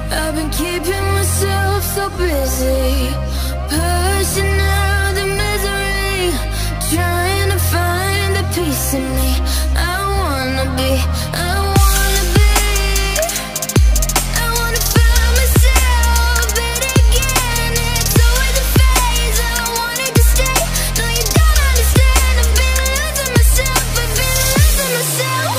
I've been keeping myself so busy, pushing out the misery, trying to find the peace in me. I wanna be, I wanna find myself, but again, it's always a phase. I wanted to stay, no you don't understand. I've been losing myself, I've been losing myself.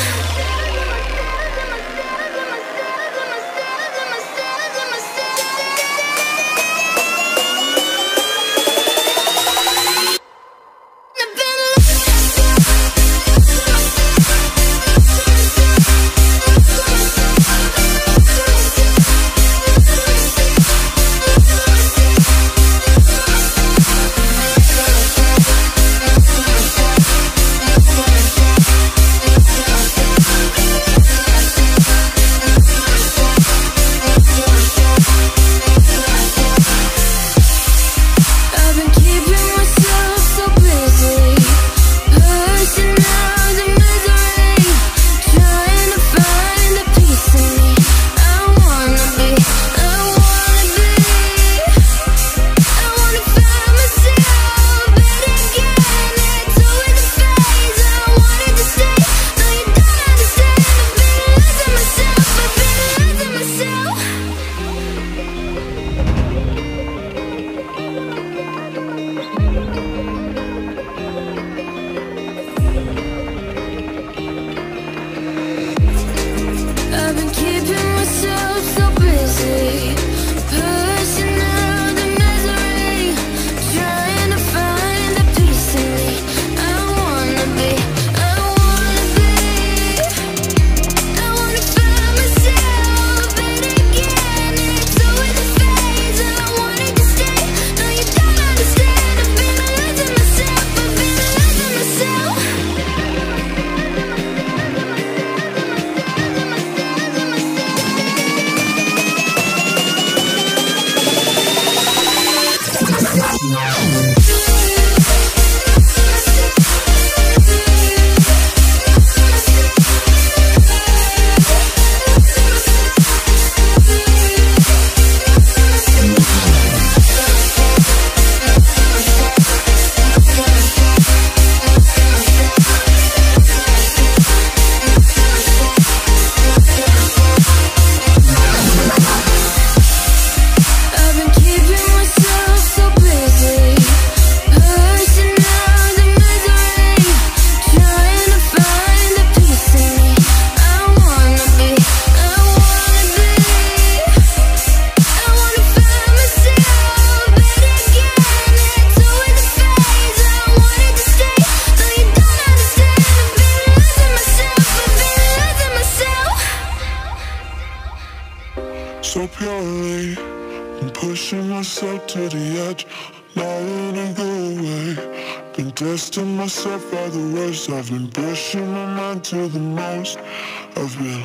So purely, I'm pushing myself to the edge, not letting go away. Been testing myself by the worst, I've been pushing my mind to the most. I've been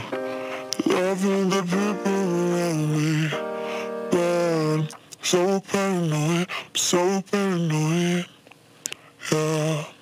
loving the people around me, but I'm so paranoid, yeah.